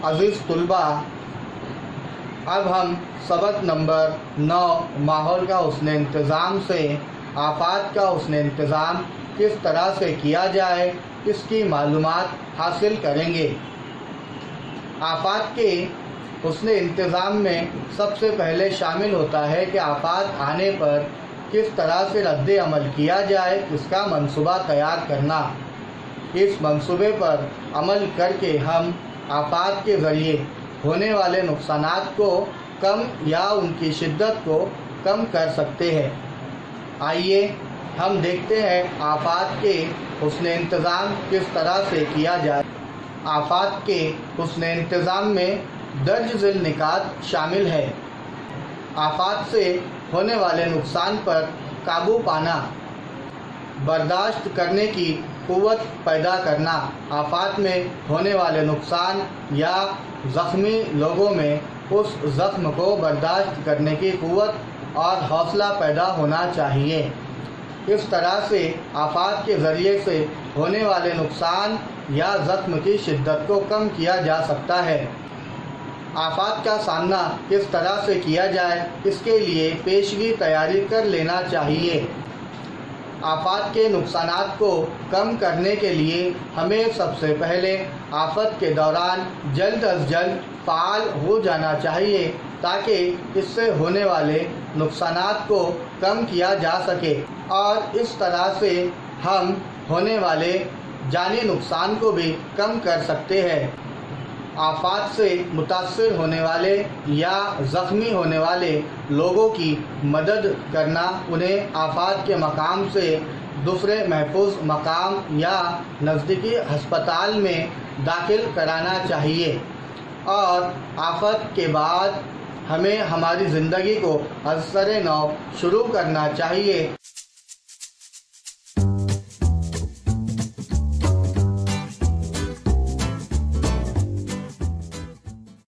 अजीज़ तलबा, अब हम सबक नंबर 9 माहौल का हुस्न इंतज़ाम से आफात का हुस्न इंतज़ाम किस तरह से किया जाए इसकी मालूमात हासिल करेंगे। आफात के हुस्न इंतज़ाम में सबसे पहले शामिल होता है कि आफात आने पर किस तरह से रद्द अमल किया जाए, इसका मंसूबा तैयार करना। इस मंसूबे पर अमल करके हम आफात के ज़रिए होने वाले नुकसानात को कम या उनकी शिद्दत को कम कर सकते हैं। आइए हम देखते हैं आफात के हुस्न इंतज़ाम किस तरह से किया जाए। आफात के हुस्न इंतज़ाम में दर्ज झेल निकात शामिल है। आफात से होने वाले नुकसान पर काबू पाना, बर्दाश्त करने की क़ुव्वत पैदा करना, आफात में होने वाले नुकसान या ज़ख्मी लोगों में उस ज़ख्म को बर्दाश्त करने की क़ुव्वत और हौसला पैदा होना चाहिए। इस तरह से आफात के ज़रिए से होने वाले नुकसान या ज़ख्म की शिद्दत को कम किया जा सकता है। आफात का सामना किस तरह से किया जाए, इसके लिए पेशगी तैयारी कर लेना चाहिए। आफात के नुकसानात को कम करने के लिए हमें सबसे पहले आफत के दौरान जल्द अज जल्द फ़ाल हो जाना चाहिए ताकि इससे होने वाले नुकसानात को कम किया जा सके और इस तरह से हम होने वाले जानी नुकसान को भी कम कर सकते हैं। आफात से मुतासिर होने वाले या ज़ख्मी होने वाले लोगों की मदद करना, उन्हें आफात के मकाम से दूसरे महफूज मकाम या नज़दीकी हस्पताल में दाखिल कराना चाहिए और आफत के बाद हमें हमारी ज़िंदगी को अज़-सर-ए-नौ शुरू करना चाहिए।